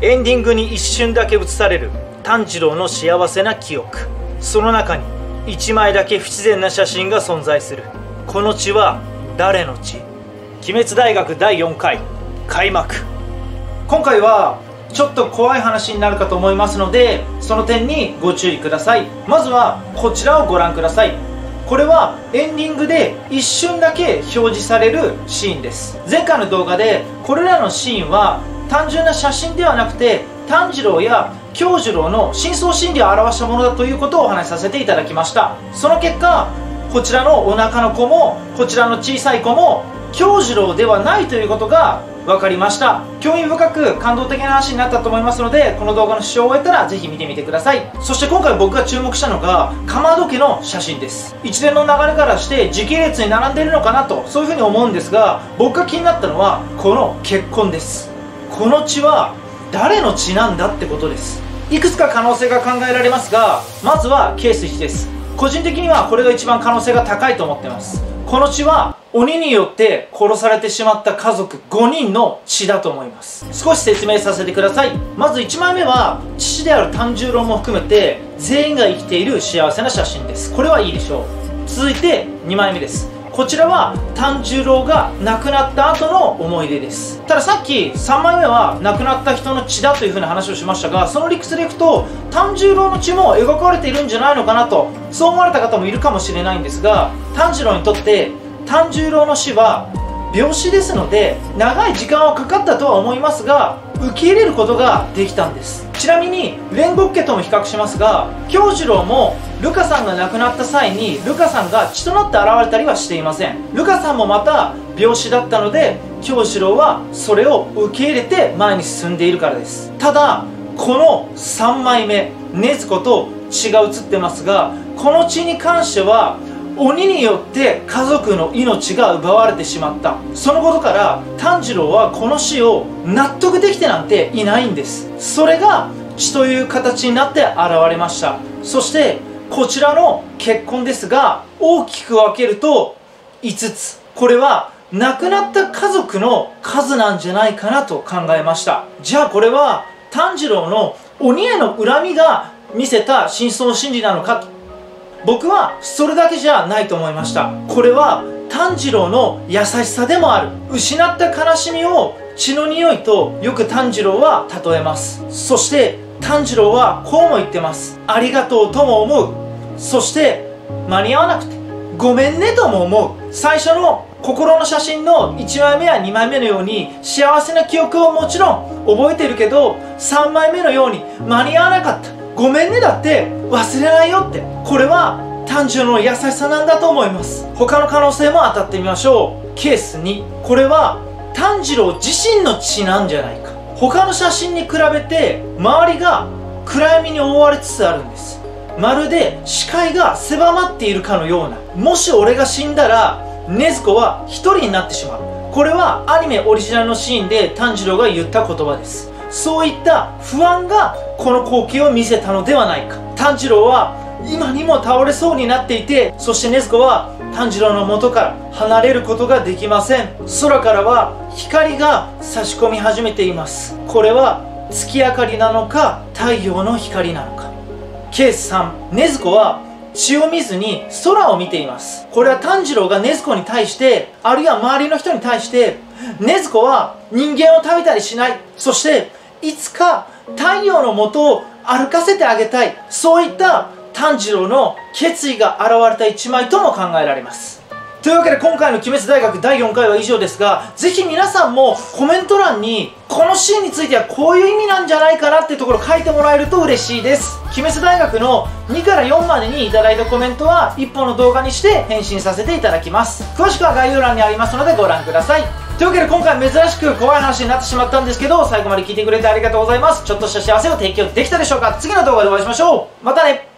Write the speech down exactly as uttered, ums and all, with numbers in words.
エンディングに一瞬だけ映される炭治郎の幸せな記憶、その中にいちまいだけ不自然な写真が存在する。この血は誰の血？鬼滅大学だいよんかい開幕。今回はちょっと怖い話になるかと思いますので、その点にご注意ください。まずはこちらをご覧ください。これはエンディングで一瞬だけ表示されるシーンです。前回の動画でこれらのシーンは単純な写真ではなくて炭治郎や京次郎の深層心理を表したものだということをお話しさせていただきました。その結果、こちらのお腹の子もこちらの小さい子も京次郎ではないということが分かりました。興味深く感動的な話になったと思いますので、この動画の視聴を終えたらぜひ見てみてください。そして今回僕が注目したのがかまど家の写真です。一連の流れからして時系列に並んでいるのかなと、そういうふうに思うんですが、僕が気になったのはこの血痕です。この血は誰の血なんだってことです。いくつか可能性が考えられますが、まずはケースいちです。個人的にはこれが一番可能性が高いと思っています。この血は鬼によって殺されてしまった家族ごにんの血だと思います。少し説明させてください。まずいちまいめは父である炭治郎も含めて全員が生きている幸せな写真です。これはいいでしょう。続いてにまいめです。こちらは炭治郎が亡くなった後の思い出です。たださっきさんまいめは亡くなった人の血だというふうな話をしましたが、その理屈でいくと炭治郎の血も描かれているんじゃないのかなと、そう思われた方もいるかもしれないんですが、炭治郎にとって炭治郎の死は病死ですので長い時間はかかったとは思いますが、受け入れることができたんです。ちなみに煉獄家とも比較しますが、京次郎もルカさんが亡くなった際にルカさんが血となって現れたりはしていません。ルカさんもまた病死だったので、京次郎はそれを受け入れて前に進んでいるからです。ただこのさんまいめ禰豆子と血が写ってますが、この血に関しては鬼によって家族の命が奪われてしまった。そのことから炭治郎はこの死を納得できてなんていないんです。それが血という形になって現れました。そしてこちらの血痕ですが、大きく分けるといつつ。これは亡くなった家族の数なんじゃないかなと考えました。じゃあこれは炭治郎の鬼への恨みが見せた深層心理なのかと、僕はそれだけじゃないと思いました。これは炭治郎の優しさでもある。失った悲しみを血の匂いとよく炭治郎は例えます。そして炭治郎はこうも言ってます。ありがとうとも思う。そして間に合わなくてごめんねとも思う。最初の心の写真のいちまいめやにまいめのように幸せな記憶をもちろん覚えているけど、さんまいめのように間に合わなかった、ごめんねだって忘れないよって、これは炭治郎の優しさなんだと思います。他の可能性も当たってみましょう。ケースに、これは炭治郎自身の血なんじゃないか。他の写真に比べて周りが暗闇に覆われつつあるんです。まるで視界が狭まっているかのような。もし俺が死んだら禰豆子は一人になってしまう。これはアニメオリジナルのシーンで炭治郎が言った言葉です。そういった不安がこの光景を見せたのではないか。炭治郎は今にも倒れそうになっていて、そして禰豆子は炭治郎の元から離れることができません。空からは光が差し込み始めています。これは月明かりなのか太陽の光なのか。ケースさん、禰豆子は血を見ずに空を見ています。これは炭治郎が禰豆子に対して、あるいは周りの人に対して、禰豆子は人間を食べたりしない、そしていつか太陽の下を歩かせてあげたい、そういった炭治郎の決意が現れた一枚とも考えられます。というわけで今回の鬼滅大学だいよんかいは以上ですが、ぜひ皆さんもコメント欄にこのシーンについてはこういう意味なんじゃないかなっていうところを書いてもらえると嬉しいです。鬼滅大学のにからよんまでにいただいたコメントはいっぽんの動画にして返信させていただきます。詳しくは概要欄にありますのでご覧ください。というわけで今回珍しく怖い話になってしまったんですけど、最後まで聞いてくれてありがとうございます。ちょっとした幸せを提供できたでしょうか。次の動画でお会いしましょう。またね。